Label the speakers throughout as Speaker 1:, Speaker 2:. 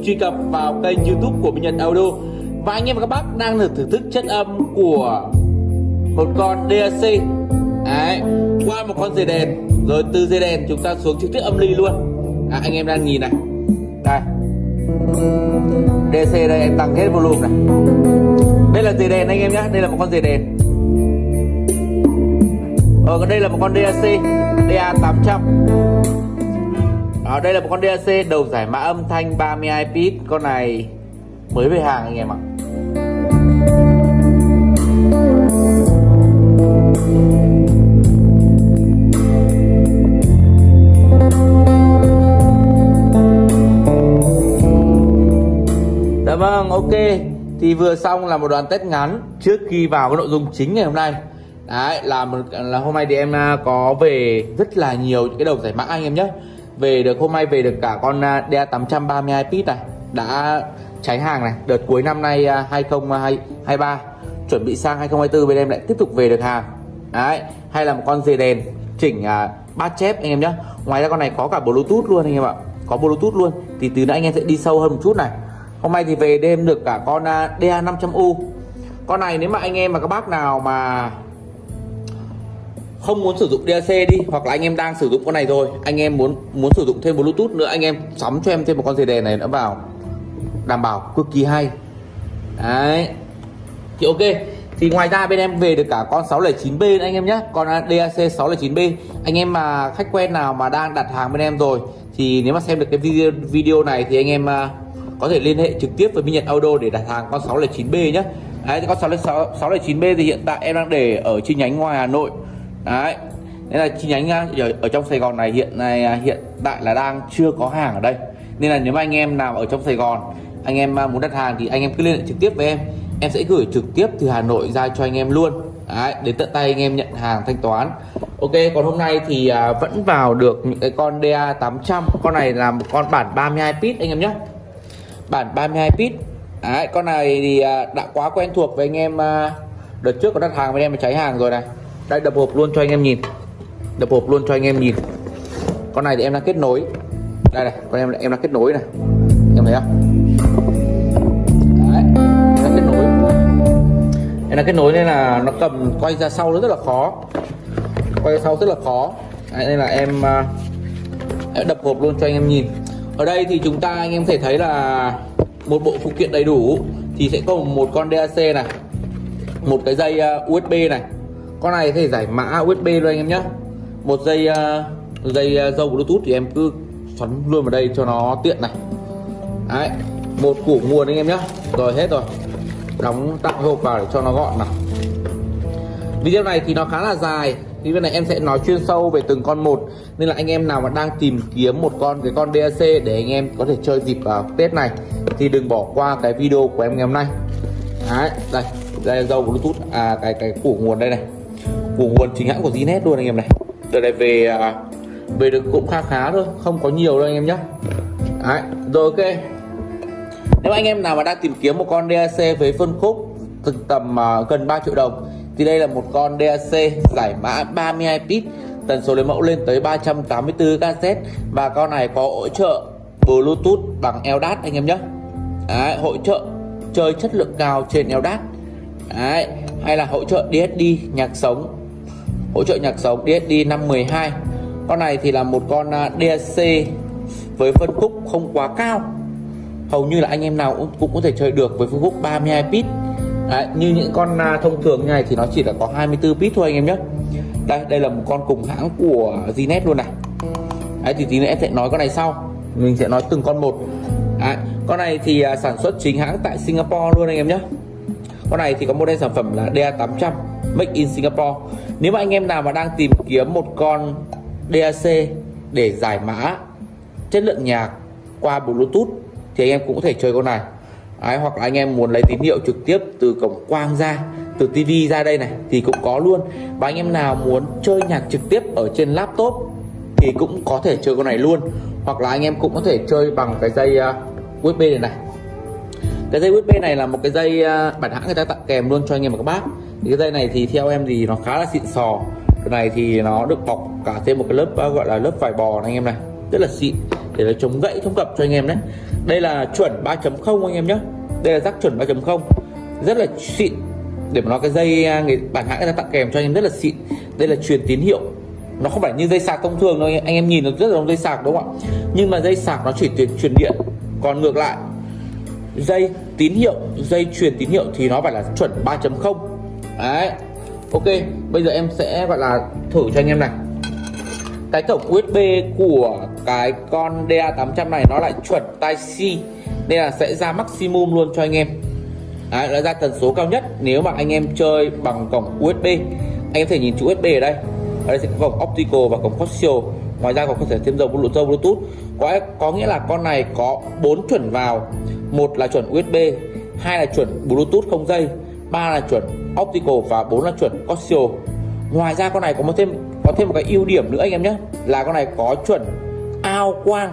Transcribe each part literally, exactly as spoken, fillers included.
Speaker 1: truy cập vào kênh YouTube của Minh Nhật Audio. Và anh em và các bác đang được thưởng thức chất âm của một con đê a xê. Đấy, qua một con dây đèn, rồi từ dây đèn chúng ta xuống trực tiếp âm ly luôn. À, anh em đang nhìn này, đây đê a xê đây, em tăng hết volume này. Đây là dây đèn anh em nhé, đây là một con dây đèn. Ờ, đây là một con đê a xê đê a tám trăm. Đó, đây là một con đê a xê đầu giải mã âm thanh ba mươi hai pít. Con này mới về hàng anh em ạ. Dạ vâng, ok. Thì vừa xong là một đoạn test ngắn trước khi vào cái nội dung chính ngày hôm nay. Đấy, là, một, là hôm nay thì em có về rất là nhiều những cái đầu giải mã anh em nhé. Về được hôm nay về được cả con đê a tám trăm ba mươi hai pít này, đã cháy hàng này. Đợt cuối năm nay hai không hai ba chuẩn bị sang hai không hai tư bên em lại tiếp tục về được hàng. Đấy, hay là một con dề đèn chỉnh uh, bát chép anh em nhé. Ngoài ra con này có cả Bluetooth luôn anh em ạ, có Bluetooth luôn. Thì từ nãy anh em sẽ đi sâu hơn một chút này. Hôm nay thì về đêm được cả con uh, đê a năm trăm U. Con này nếu mà anh em và các bác nào mà không muốn sử dụng đê a xê đi, hoặc là anh em đang sử dụng con này rồi, anh em muốn muốn sử dụng thêm Bluetooth nữa, anh em sắm cho em thêm một con dây đèn này nữa vào, đảm bảo cực kỳ hay. Đấy, thì ok. Thì ngoài ra bên em về được cả con sáu không chín B anh em nhé, con đê a xê sáu không chín B. Anh em mà khách quen nào mà đang đặt hàng bên em rồi, thì nếu mà xem được cái video video này thì anh em có thể liên hệ trực tiếp với Minh Nhật Audio để đặt hàng con sáu không chín B nhé. Đấy, thì con sáu không chín B thì hiện tại em đang để ở chi nhánh ngoài Hà Nội. Đấy, nên là chi nhánh ở, ở trong Sài Gòn này hiện này hiện tại là đang chưa có hàng ở đây. Nên là nếu mà anh em nào ở trong Sài Gòn, anh em muốn đặt hàng thì anh em cứ liên hệ trực tiếp với em, em sẽ gửi trực tiếp từ Hà Nội ra cho anh em luôn. Đấy, đến tận tay anh em nhận hàng thanh toán. Ok, còn hôm nay thì à, vẫn vào được những cái con đê a tám trăm. Con này là một con bản ba mươi hai pít anh em nhé, bản ba mươi hai pít. Đấy, con này thì à, đã quá quen thuộc với anh em. À, đợt trước có đặt hàng với em mà cháy hàng rồi này. Đây, đập hộp luôn cho anh em nhìn, đập hộp luôn cho anh em nhìn. Con này thì em đang kết nối đây này, con em em đang kết nối này, em thấy không? Đấy, em đang kết nối, em đang kết nối nên là nó cầm quay ra sau nó rất là khó, quay ra sau rất là khó. Đấy, nên là em, em đập hộp luôn cho anh em nhìn. Ở đây thì chúng ta anh em có thể thấy là một bộ phụ kiện đầy đủ, thì sẽ có một con đê a xê này, một cái dây u ét bê này. Con này có thể giải mã u ét bê luôn anh em nhé. Một dây uh, dây uh, dâu Bluetooth thì em cứ xoắn luôn vào đây cho nó tiện này. Đấy, một củ nguồn anh em nhé. Rồi hết rồi, đóng tặng hộp vào để cho nó gọn nào. Video này thì nó khá là dài, thì bên này em sẽ nói chuyên sâu về từng con một. Nên là anh em nào mà đang tìm kiếm một con cái con đê a xê để anh em có thể chơi dịp uh, Tết này thì đừng bỏ qua cái video của em ngày hôm nay. Đấy, đây đây là dâu Bluetooth, à cái cái củ nguồn đây này, củ nguồn chính hãng của Znet luôn anh em này. Đợt này về về được cũng khá khá thôi, không có nhiều đâu anh em nhé. Đấy, rồi ok. Nếu anh em nào mà đang tìm kiếm một con đê a xê với phân khúc tầm uh, gần ba triệu đồng thì đây là một con đê a xê giải mã ba mươi hai pít, tần số lấy mẫu lên tới ba trăm tám mươi tư ca zét, và con này có hỗ trợ Bluetooth bằng e đát anh em nhé. Đấy, hỗ trợ chơi chất lượng cao trên e đát. Đấy, hay là hỗ trợ đê ét đê nhạc sống, hỗ trợ nhạc sống đê ét đê năm mười hai. Con này thì là một con đê a xê với phân khúc không quá cao, hầu như là anh em nào cũng, cũng có thể chơi được với phân khúc ba mươi hai pít. Đấy, như những con thông thường như này thì nó chỉ là có hai mươi tư pít thôi anh em nhé. Đây, đây là một con cùng hãng của Znet luôn này. Đấy, thì tí nữa em sẽ nói con này sau, mình sẽ nói từng con một. Đấy, con này thì uh, sản xuất chính hãng tại Singapore luôn anh em nhé. Con này thì có model sản phẩm là đê a tám trăm Made in Singapore. Nếu mà anh em nào mà đang tìm kiếm một con đê a xê để giải mã chất lượng nhạc qua Bluetooth thì anh em cũng có thể chơi con này. Đấy, hoặc là anh em muốn lấy tín hiệu trực tiếp từ cổng quang ra, từ tivi ra đây này thì cũng có luôn. Và anh em nào muốn chơi nhạc trực tiếp ở trên laptop thì cũng có thể chơi con này luôn. Hoặc là anh em cũng có thể chơi bằng cái dây uh, u ét bê này này. Cái dây u ét bê này là một cái dây uh, bản hãng người ta tặng kèm luôn cho anh em và các bác. Thì cái dây này thì theo em thì nó khá là xịn sò. Cái này thì nó được bọc cả thêm một cái lớp uh, gọi là lớp vải bò này anh em này, rất là xịn để nó chống gãy chống cập cho anh em đấy. Đây là chuẩn ba chấm không anh em nhé. Đây là rắc chuẩn ba chấm không, rất là xịn. Để mà nói cái dây người bản hãng người ta tặng kèm cho anh em rất là xịn. Đây là truyền tín hiệu, nó không phải như dây sạc thông thường đâu anh em nhìn nó rất là giống dây sạc đúng không ạ? Nhưng mà dây sạc nó chỉ truyền truyền điện, còn ngược lại dây tín hiệu, dây truyền tín hiệu thì nó phải là chuẩn ba chấm không. Đấy. Ok, bây giờ em sẽ gọi là thử cho anh em này. Cái cổng u ét bê của cái con đê a tám trăm này nó lại chuẩn Type-C, nên là sẽ ra maximum luôn cho anh em. Đấy, nó ra tần số cao nhất. Nếu mà anh em chơi bằng cổng u ét bê, anh em có thể nhìn chữ u ét bê ở đây. Ở đây sẽ có cổng optical và cổng coaxial. Ngoài ra còn có thể thêm dầu Bluetooth. Có, có nghĩa là con này có bốn chuẩn vào. Một là chuẩn u ét bê, hai là chuẩn Bluetooth không dây, ba là chuẩn optical và bốn là chuẩn coaxial. Ngoài ra con này có một thêm có thêm một cái ưu điểm nữa anh em nhé, là con này có chuẩn ao quang.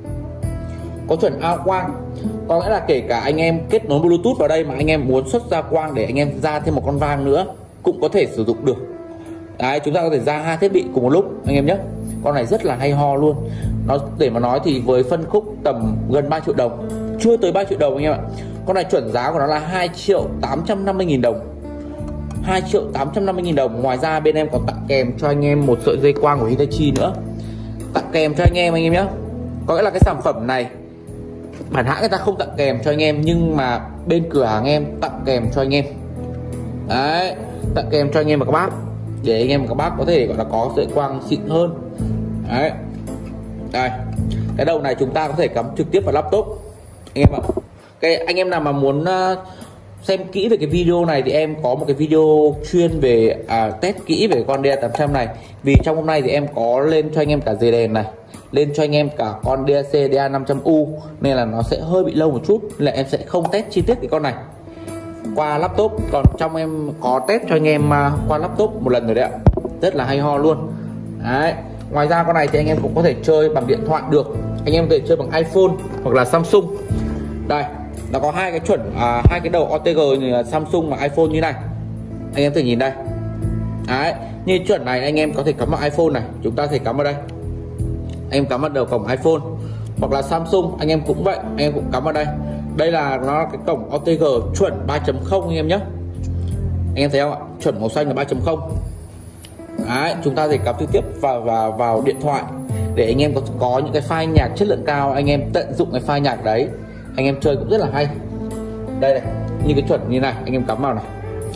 Speaker 1: Có chuẩn ao quang có nghĩa là kể cả anh em kết nối Bluetooth vào đây mà anh em muốn xuất ra quang để anh em ra thêm một con vang nữa cũng có thể sử dụng được. Đấy, chúng ta có thể ra hai thiết bị cùng một lúc anh em nhé. Con này rất là hay ho luôn. Nó để mà nói thì với phân khúc tầm gần ba triệu đồng, chưa tới ba triệu đồng anh em ạ. Con này chuẩn giá của nó là hai triệu tám trăm năm mươi nghìn đồng. hai triệu tám trăm năm mươi nghìn đồng. Ngoài ra bên em còn tặng kèm cho anh em một sợi dây quang của Hitachi nữa. Tặng kèm cho anh em anh em nhé. Có nghĩa là cái sản phẩm này bản hãng người ta không tặng kèm cho anh em, nhưng mà bên cửa hàng em tặng kèm cho anh em. Đấy, tặng kèm cho anh em và các bác, để anh em và các bác có thể gọi là có sợi quang xịn hơn. Đấy. Đây, cái đầu này chúng ta có thể cắm trực tiếp vào laptop anh em ạ. Cái anh em nào mà muốn uh, xem kỹ về cái video này thì em có một cái video chuyên về à, test kỹ về con đê a tám trăm này. Vì trong hôm nay thì em có lên cho anh em cả dây đèn này, lên cho anh em cả con đê a xê, đê a năm trăm U, nên là nó sẽ hơi bị lâu một chút, nên là em sẽ không test chi tiết cái con này qua laptop. Còn trong em có test cho anh em uh, qua laptop một lần rồi đấy ạ, rất là hay ho luôn. Đấy. Ngoài ra con này thì anh em cũng có thể chơi bằng điện thoại được. Anh em có thể chơi bằng iPhone hoặc là Samsung. Đây, nó có hai cái chuẩn à, hai cái đầu o tê giê như là Samsung và iPhone như này. Anh em có thể nhìn đây. Đấy, như chuẩn này anh em có thể cắm vào iPhone này, chúng ta có thể cắm vào đây. Anh em cắm vào đầu cổng iPhone, hoặc là Samsung anh em cũng vậy, anh em cũng cắm vào đây. Đây là nó là cái cổng o tê giê chuẩn ba chấm không anh em nhé. Anh em thấy không ạ? Chuẩn màu xanh là ba chấm không. Đấy, chúng ta thể cắm trực tiếp vào vào vào điện thoại để anh em có có những cái file nhạc chất lượng cao, anh em tận dụng cái file nhạc đấy, anh em chơi cũng rất là hay. Đây này, như cái chuẩn như này, anh em cắm vào này.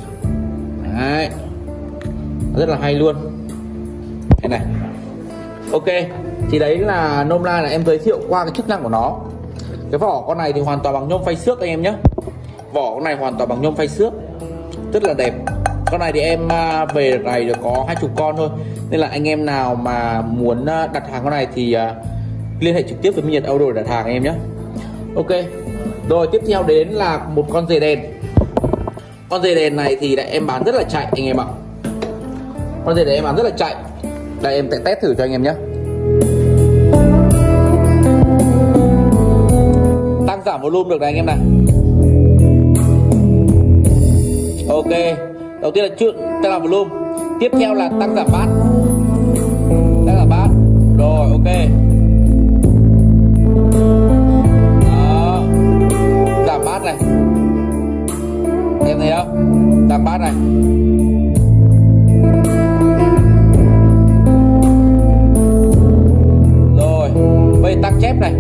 Speaker 1: Đấy, rất là hay luôn. Đây này. Ok, thì đấy là nôm na là em giới thiệu qua cái chức năng của nó. Cái vỏ con này thì hoàn toàn bằng nhôm phay xước anh em nhé. Vỏ con này hoàn toàn bằng nhôm phay xước, rất là đẹp. Con này thì em về này được có hai chục con thôi, nên là anh em nào mà muốn đặt hàng con này thì liên hệ trực tiếp với Minh Nhật Auto để đặt hàng anh em nhé. Ok, rồi tiếp theo đến là một con dây đèn. Con dây đèn này thì em bán rất là chạy anh em ạ. Con dây đèn em bán rất là chạy. Đây em sẽ test thử cho anh em nhé. Tăng giảm volume được này anh em này. Ok, đầu tiên là chưa tăng giảm volume, tiếp theo là tăng giảm bass. Tăng giảm bass. Rồi ok. Đó. Giảm bass này. Em thấy không? Giảm bass này. Rồi, bây giờ tăng chép này.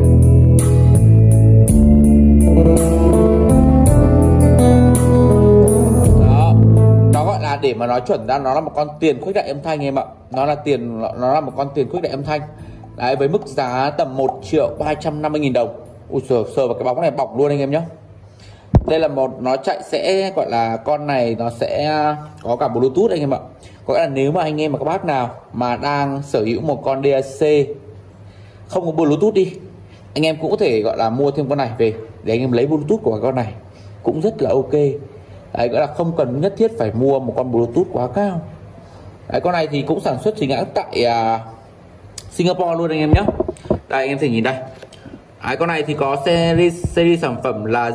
Speaker 1: Để mà nói chuẩn ra nó là một con tiền khuếch đại âm thanh em ạ. Nó là tiền nó là một con tiền khuếch đại âm thanh. Đấy, với mức giá tầm một triệu ba trăm năm mươi nghìn đồng. Ui sờ sờ vào cái bóng này bỏng luôn anh em nhé. Đây là một nó chạy sẽ gọi là con này nó sẽ có cả Bluetooth anh em ạ. Có nghĩa là nếu mà anh em mà các bác nào mà đang sở hữu một con đê a xê không có Bluetooth đi, anh em cũng có thể gọi là mua thêm con này về để anh em lấy Bluetooth của con này, cũng rất là ok. Đấy, gọi là không cần nhất thiết phải mua một con Bluetooth quá cao. Đấy, con này thì cũng sản xuất chính hãng tại uh, Singapore luôn anh em nhé. Đây anh em thể nhìn đây. Đấy, con này thì có series series sản phẩm là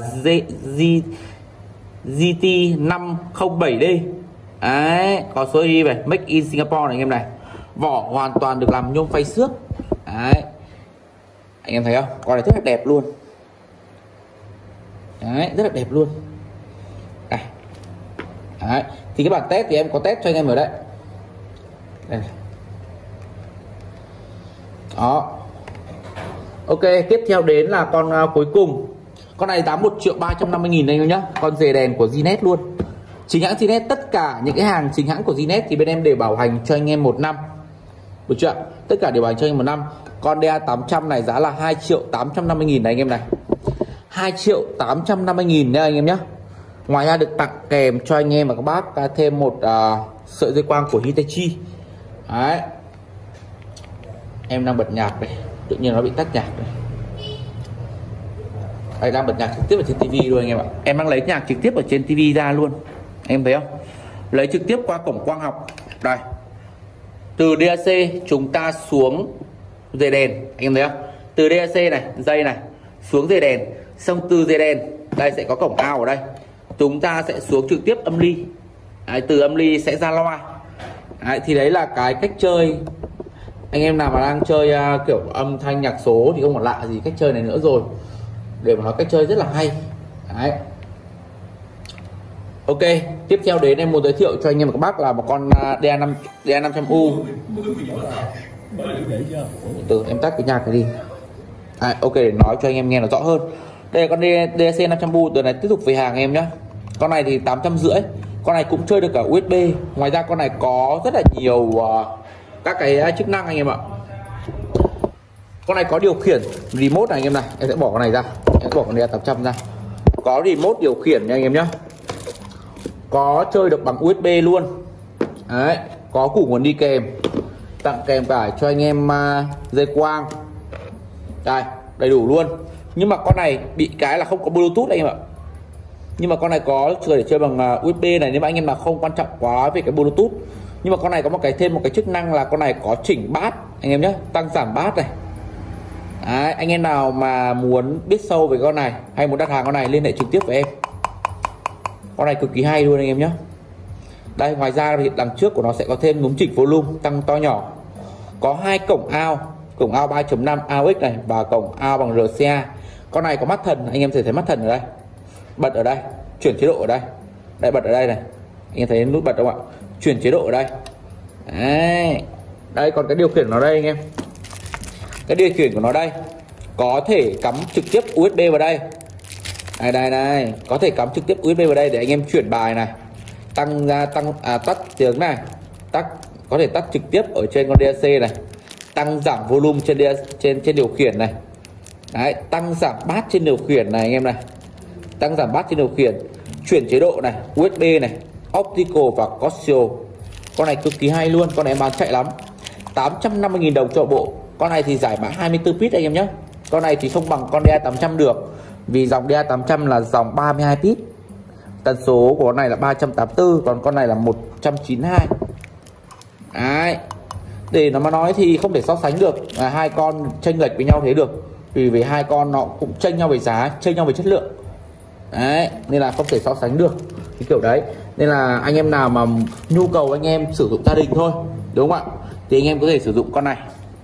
Speaker 1: giê tê năm không bảy D. Đấy, có số i về Make in Singapore này anh em này. Vỏ hoàn toàn được làm nhôm phay xước. Đấy, anh em thấy không? Con này rất là đẹp luôn. Đấy, rất là đẹp luôn. Đây. Đấy. Thì cái bản test thì em có test cho anh em ở đây. Đây này. Đó. Ok, tiếp theo đến là con uh, cuối cùng. Con này giá một triệu ba trăm năm mươi nghìn anh em nhá. Con rề đèn của Zinet luôn. Chính hãng Zinet, tất cả những cái hàng chính hãng của Zinet thì bên em đều bảo hành cho anh em một năm. Được chưa? Tất cả đều bảo hành cho anh em một năm. Con đê a tám trăm này giá là hai triệu tám trăm năm mươi nghìn này anh em này. hai triệu tám trăm năm mươi nghìn nha anh em nhé. Ngoài ra được tặng kèm cho anh em và các bác thêm một uh, sợi dây quang của Hitachi. Đấy. Em đang bật nhạc đây, tự nhiên nó bị tắt nhạc đây. Đây, đang bật nhạc trực tiếp ở trên tivi luôn anh em ạ. Em đang lấy nhạc trực tiếp ở trên tivi ra luôn. Em thấy không? Lấy trực tiếp qua cổng quang học. Đây. Từ đê a xê chúng ta xuống dây đèn, anh em thấy không? Từ đê a xê này, dây này xuống dây đèn, xong từ dây đèn đây sẽ có cổng out ở đây. Chúng ta sẽ xuống trực tiếp âm ly. Đấy, từ âm ly sẽ ra loa. Đấy, thì đấy là cái cách chơi. Anh em nào mà đang chơi uh, kiểu âm thanh nhạc số thì không còn lạ gì cách chơi này nữa rồi. Để mà nói cách chơi rất là hay. Đấy. Ok, tiếp theo đến em muốn giới thiệu cho anh em và các bác là một con đê a năm trăm U. Từ em tắt cái nhạc này đi. À, ok, để nói cho anh em nghe nó rõ hơn. Đây là con đê a xê năm trăm U, từ này tiếp tục về hàng em nhé. Con này thì tám trăm rưỡi. Con này cũng chơi được cả u ét bê. Ngoài ra con này có rất là nhiều uh, các cái chức năng anh em ạ. Con này có điều khiển remote này anh em này. Em sẽ bỏ con này ra, em sẽ bỏ con đê a tám trăm ra. Có remote điều khiển nha anh em nhé. Có chơi được bằng u ét bê luôn. Đấy, có củ nguồn đi kèm. Tặng kèm cả cho anh em uh, dây quang. Đây, đầy đủ luôn. Nhưng mà con này bị cái là không có Bluetooth anh em ạ. Nhưng mà con này có để chơi bằng uh, u ét bê này, nếu mà anh em nào không quan trọng quá về cái Bluetooth. Nhưng mà con này có một cái thêm một cái chức năng là con này có chỉnh bass anh em nhé, tăng giảm bass này. Đấy, anh em nào mà muốn biết sâu về con này hay muốn đặt hàng con này liên hệ trực tiếp với em. Con này cực kỳ hay luôn anh em nhé. Đây, ngoài ra thì đằng trước của nó sẽ có thêm núm chỉnh volume tăng to nhỏ. Có hai cổng out, cổng out ba chấm năm a u ích này và cổng out bằng rờ xê a. Con này có mắt thần, anh em sẽ thấy mắt thần ở đây. Bật ở đây, chuyển chế độ ở đây. Đây, bật ở đây này. Anh em thấy nút bật không ạ? Chuyển chế độ ở đây. Đấy. Đây, còn cái điều khiển nó đây anh em. Cái điều khiển của nó đây có thể cắm trực tiếp u ét bê vào đây. Đây đây đây, có thể cắm trực tiếp u ét bê vào đây để anh em chuyển bài này. Tăng ra tăng à tắt tiếng này. Tắt có thể tắt trực tiếp ở trên con đê a xê này. Tăng giảm volume trên trên trên điều khiển này. Đấy, tăng giảm bass trên điều khiển này anh em này. Tăng giảm bass trên điều khiển, chuyển chế độ này, u ét bê này, optical và coaxial. Con này cực kỳ hay luôn, con này em bán chạy lắm. tám trăm năm mươi nghìn đồng cho bộ. Con này thì giải mã hai mươi tư pít anh em nhé. Con này thì không bằng con đê a tám trăm được. Vì dòng đê a tám trăm là dòng ba mươi hai pít. Tần số của con này là ba trăm tám mươi tư, còn con này là một trăm chín mươi hai. Đấy. Để nó mà nói thì không thể so sánh được, à, hai con chênh lệch với nhau thế được. Vì vì hai con nó cũng chênh nhau về giá, chênh nhau về chất lượng. Đấy, nên là không thể so sánh được cái kiểu đấy. Nên là anh em nào mà nhu cầu anh em sử dụng gia đình thôi, đúng không ạ, thì anh em có thể sử dụng con này.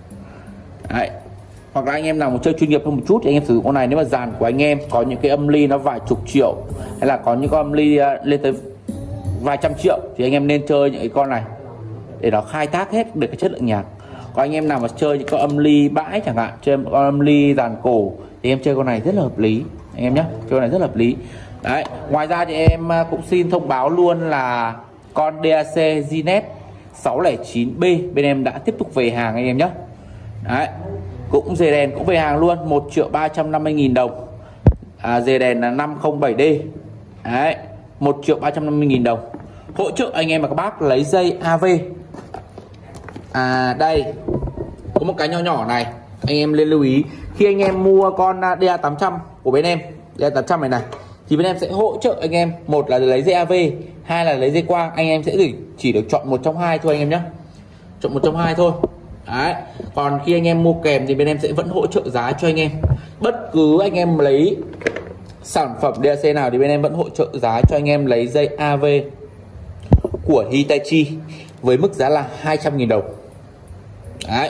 Speaker 1: Đấy. Hoặc là anh em nào muốn chơi chuyên nghiệp hơn một chút thì anh em sử dụng con này. Nếu mà dàn của anh em có những cái âm ly nó vài chục triệu, hay là có những con âm ly lên tới vài trăm triệu, thì anh em nên chơi những cái con này để nó khai thác hết được cái chất lượng nhạc. Còn anh em nào mà chơi những con âm ly bãi chẳng hạn, chơi một con âm ly dàn cổ, thì em chơi con này rất là hợp lý anh em nhé, chơi con này rất là hợp lý. Đấy, ngoài ra thì em cũng xin thông báo luôn là con đê a xê Zinet sáu không chín B bên em đã tiếp tục về hàng anh em nhé. Đấy, cũng dề đèn cũng về hàng luôn, một triệu ba trăm năm mươi nghìn đồng. À, dề đèn là năm không bảy D. Đấy, một triệu ba trăm năm mươi nghìn đồng. Hỗ trợ anh em và các bác lấy dây a vê. À đây, có một cái nhỏ nhỏ này, anh em nên lưu ý. Khi anh em mua con đê a tám trăm của bên em, đê a tám trăm này này, thì bên em sẽ hỗ trợ anh em, một là lấy dây a vê, hai là lấy dây quang. Anh em sẽ chỉ được chọn một trong hai thôi anh em nhé. Chọn một trong hai thôi. Đấy. Còn khi anh em mua kèm thì bên em sẽ vẫn hỗ trợ giá cho anh em. Bất cứ anh em lấy sản phẩm đê a xê nào thì bên em vẫn hỗ trợ giá cho anh em lấy dây a vê của Hitachi với mức giá là hai trăm nghìn đồng. Đấy.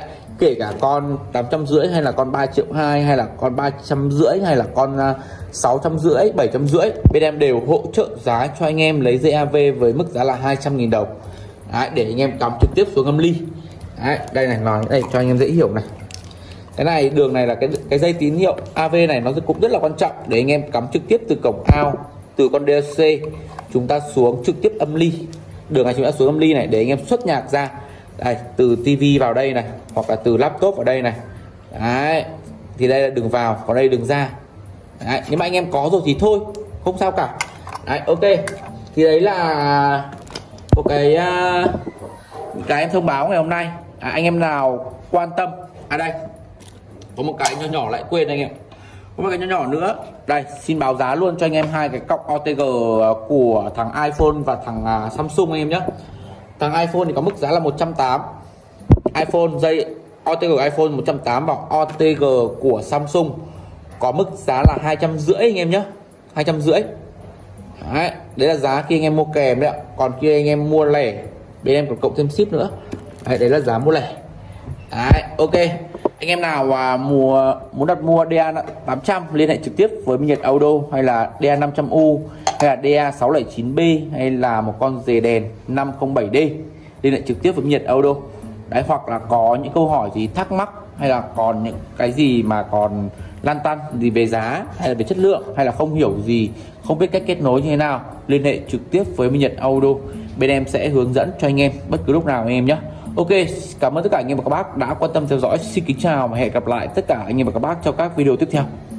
Speaker 1: kể cả con tám trăm rưỡi hay là con ba triệu hai hay là con ba trăm rưỡi hay là con sáu trăm rưỡi, bảy trăm rưỡi, bên em đều hỗ trợ giá cho anh em lấy dây a vê với mức giá là hai trăm nghìn đồng. Đấy, để anh em cắm trực tiếp xuống âm ly. Đấy, đây này, nói đây cho anh em dễ hiểu này. Cái này đường này là cái cái dây tín hiệu a vê này, nó cũng rất là quan trọng để anh em cắm trực tiếp từ cổng out, từ con đê xê chúng ta xuống trực tiếp âm ly. Đường này chúng ta xuống âm ly này để anh em xuất nhạc ra. Đây, từ tivi vào đây này, hoặc là từ laptop vào đây này. Đấy, thì đây là đường vào, còn đây đường ra. Đấy, nếu mà anh em có rồi thì thôi, không sao cả. Đấy, ok. Thì đấy là một cái uh, cái em thông báo ngày hôm nay. À, anh em nào quan tâm, à đây có một cái nhỏ nhỏ lại quên anh em, có một cái nhỏ nhỏ nữa đây, xin báo giá luôn cho anh em hai cái cọc o tê giê của thằng iPhone và thằng uh, Samsung anh em nhé. Thằng iPhone thì có mức giá là một trăm tám mươi, iPhone dây o tê giê iPhone một trăm tám mươi và o tê giê của Samsung có mức giá là hai trăm rưỡi anh em nhé, hai trăm rưỡi. Đấy, đấy là giá khi anh em mua kèm đấy ạ. Còn khi anh em mua lẻ, bên em còn cộng thêm ship nữa. Đấy, đấy là giá mua lẻ. Đấy, ok. Anh em nào à, mua muốn đặt mua đê a tám trăm liên hệ trực tiếp với Minh Nhật Auto, hay là đê a năm trăm U, hay là đê a sáu không chín B, hay là một con dề đèn năm không bảy D, liên hệ trực tiếp với Minh Nhật Auto. Đấy, hoặc là có những câu hỏi gì thắc mắc, hay là còn những cái gì mà còn lăn tăn gì về giá hay là về chất lượng, hay là không hiểu gì, không biết cách kết nối như thế nào, liên hệ trực tiếp với Minh Nhật Auto, bên em sẽ hướng dẫn cho anh em bất cứ lúc nào anh em nhé. Ok, cảm ơn tất cả anh em và các bác đã quan tâm theo dõi. Xin kính chào và hẹn gặp lại tất cả anh em và các bác trong các video tiếp theo.